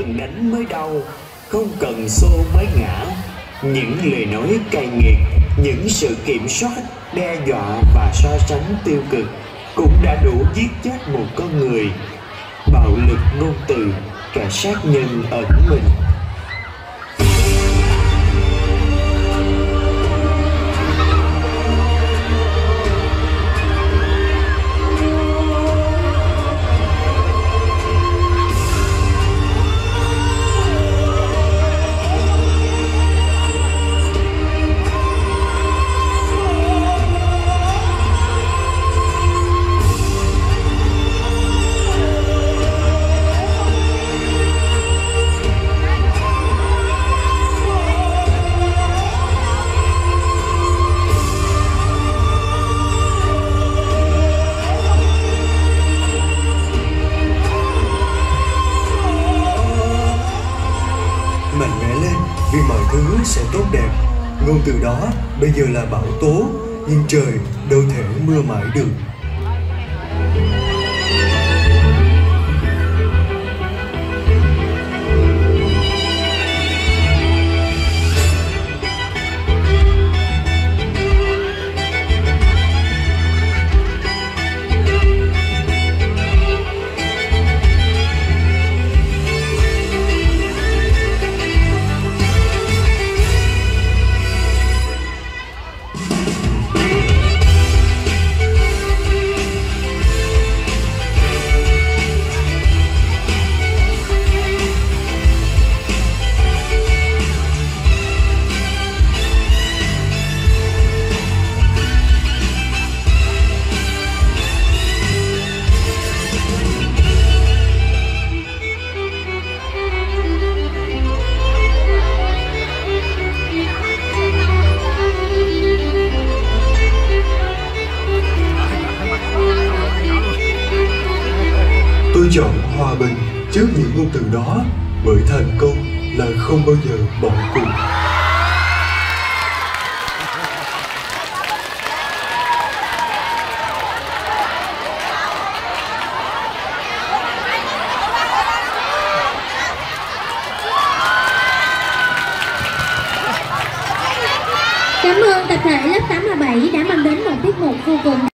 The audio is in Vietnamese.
cần đánh mới đau, không cần xô mới ngã. Những lời nói cay nghiệt, những sự kiểm soát, đe dọa và so sánh tiêu cực cũng đã đủ giết chết một con người. Bạo lực ngôn từ, kẻ sát nhân ẩn mình. Mạnh mẽ lên vì mọi thứ sẽ tốt đẹp. Ngôn từ đó bây giờ là bão tố, nhưng trời đâu thể mưa mãi được. Tôi chọn hòa bình trước những ngôn từ đó, bởi thành công là không bao giờ bỏ cuộc. Cảm ơn tập thể lớp 8A7 đã mang đến một tiết mục vô cùng